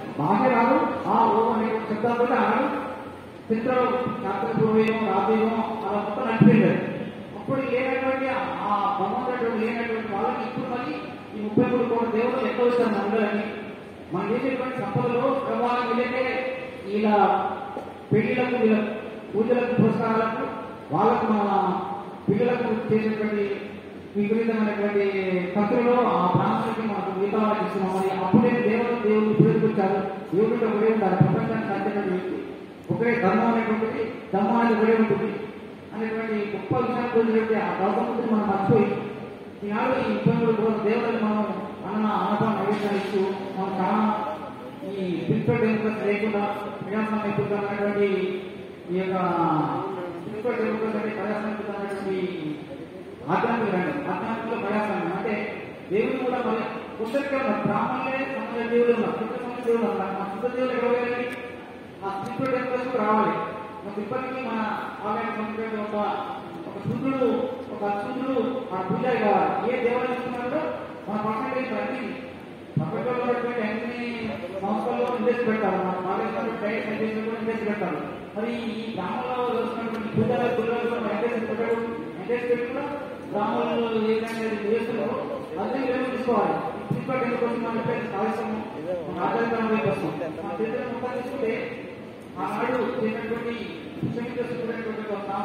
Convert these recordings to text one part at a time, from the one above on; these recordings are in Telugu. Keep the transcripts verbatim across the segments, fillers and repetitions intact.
బాగా రాదు ఆ ఓ అనే శబ్దాలు కూడా ఆడు చిత్రం రాత్రి పూర్వేమో రాత్రిమో అలా మొత్తం నడిపోయింది. అప్పుడు లేనటువంటి ఆ భగవంతుడు లేనటువంటి వాళ్ళకి ఇప్పుడు మళ్ళీ ఈ ముప్పై మూడు కోట్ల దేవుడు ఎక్కువ వచ్చారు మందులని మనం చేసేటువంటి సంపదలో ప్రభావం వీళ్ళకే ఇలా పెళ్లిలకు వీళ్ళ పూజలకు పురస్కారాలకు వాళ్ళకు మన పిల్లలకు చేసేటువంటి విపరీతమైనటువంటి ఖర్చులలో ఆ ప్రాంతానికి మనకు మిగతావాళ్ళకి ఇస్తున్నామని అప్పుడే దేవుడు దేవుడు పురేసుకొచ్చారు. దేవుడితో ఒకడే ఉంటారు. ప్రపంచానికి అంతేటువంటి వ్యక్తి ఒకడే ధర్మం అనేటువంటిది ధర్మం అనేది ఒకడే ఉంటుంది అనేటువంటి గొప్ప విషయాన్ని పొందినటువంటి ఆ గౌతముడిని మనం మర్చిపోయి ఈనాడు ఈ ముప్పై మూడు కోట్ల దేవుడిని మనం అన్న అనుభవం నైవేద్యాలు ఇస్తూ మనం చాలా ఈ ప్రిన్సిపల్ డెమోక్రసీ లేకుండా ప్రజాస్వామ్యయుతంగా ఉన్నటువంటి ఈ యొక్క ప్రిన్సిపల్ డెమోక్రసీ అంటే ప్రజాస్వామ్యయుతంగా ఉన్నటువంటి ఆధ్యాత్మిక రంగం ఆధ్యాత్మిక ప్రజాస్వామ్యం అంటే దేవుడు కూడా మరి పుస్తకం బ్రాహ్మణులే సమాజ దేవుడు ఉన్నారు. శుద్ధ సమాజ దేవుడు ఉన్నారు. మా శుద్ధ దేవుడు ఎవరైనా ఆ ప్రిన్సిపల్ డెమోక్రసీకి రావాలి. మన ఇప్పటికీ మన ఆలయ సంస్కృతి ఒక ఒక శుద్ధుడు ఒక అశుద్ధుడు మన పూజారి కావాలి. ఏ దేవాలయం ఇస్తున్నారో మన పర్సెంటేజ్ అన్ని ప్రపంచంలో ఉన్నటువంటి అన్ని సంస్థల్లో ఇండెక్స్ పెడతారు. మన కాలేజీలో డైరెక్ట్ సర్వీస్ కూడా ఇండెక్స్ పెడతారు. మరి ఈ గ్రామంలో వస్తున్నటువంటి పూజారి గురువులు కూడా ఇండెక్స్ పెట్టాడు. ఇండెక్స్ పెట్టి కూడా గ్రామంలో ఏదైనా చేస్తున్నారో అదే మేము తీసుకోవాలి. ప్రిన్సిపల్ డెమోక్రసీ మన కాలుష్యం ఆధారితంగా వైపు వస్తాం. మన చేతుల మొత్తం తీసుకుంటే ఆనాడు చేసినటువంటి పుస్తకటువంటి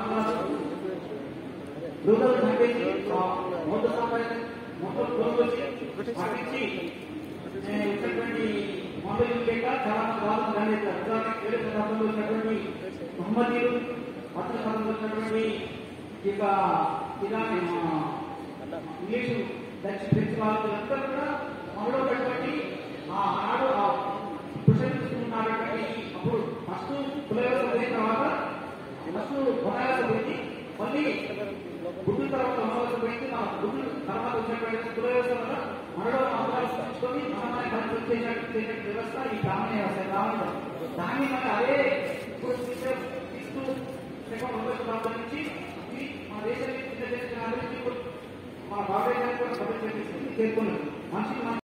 రోజులు చంపేసి మొత్తం సంపాదించి మొత్తం రోజు వచ్చి పాటించి ఇచ్చినటువంటి మొదలు లేక చాలా బాగా దానిస్తారు. ఉదాహరణకి ఏడు శతాబ్దంలో వచ్చినటువంటి మహమ్మదీలు అతని కాలంలో వచ్చినటువంటి ఇక ఇలాంటి ఇంగ్లీషు డచ్ ఫ్రెంచ్ వాళ్ళందరూ కూడా మనలో ఉన్నటువంటి ఆనాడు ఆ పుస్తకం అప్పుడు ఫస్ట్ కులవ్యవస్థ పోయిన తర్వాత ఫస్ట్ వనవ్యవస్థ పోయింది. మళ్ళీ గుడ్డు తర్వాత వనవ్యవస్థ పోయింది. మన గుడ్డు తర్వాత వచ్చినటువంటి కులవ్యవస్థ వల్ల మనలో అవకాశం తీసుకొని మనమని కలిసి చేసినట్టు వ్యవస్థ ఈ బ్రాహ్మణ వ్యవస్థ బ్రాహ్మణ దాన్ని మన అదే ఇప్పుడు తీసుకు ప్రాంతం నుంచి మన దేశానికి చిన్న దేశం మన భారతదేశానికి కూడా చేరుకున్నాం. మనిషి